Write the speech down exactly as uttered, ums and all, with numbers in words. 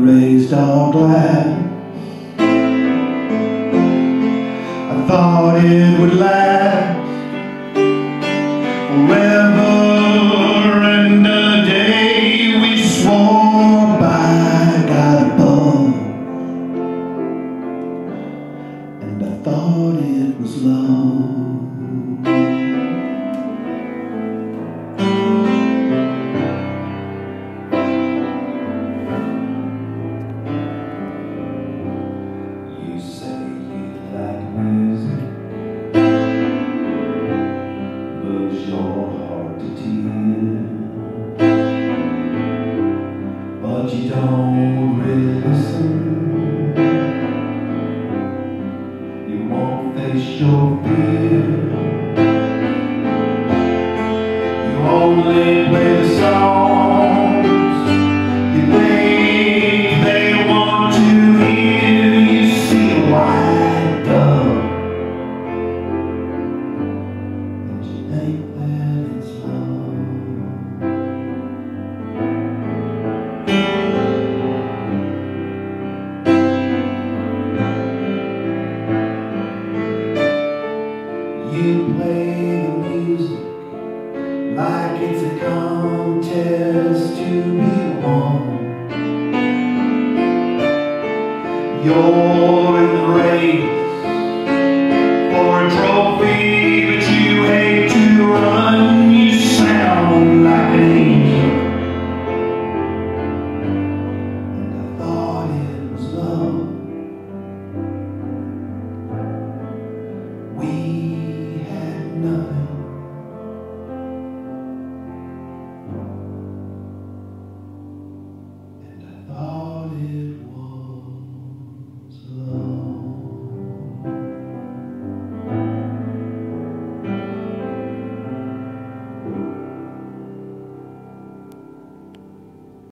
raised our glass. I thought it would last forever, and the day we swore by got above, and I thought it was love. But you don't really listen. You won't face your fear. You only play the songs you think they want to hear. You see a white dove, and you think that it's love. You play the music like it's a contest to be won. You're in the race for a trophy.